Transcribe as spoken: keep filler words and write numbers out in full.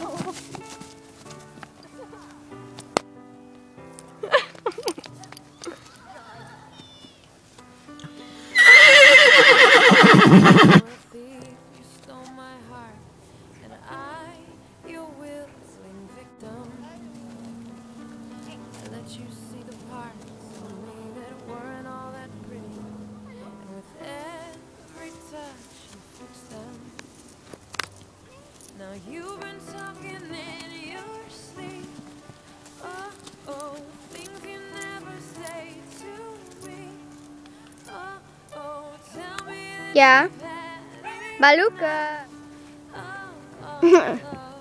Now you've been talking in your sleep. Oh, oh, things you never say to me. Oh, oh, tell me that Ja, you've had Baluke. enough. Oh, oh, oh.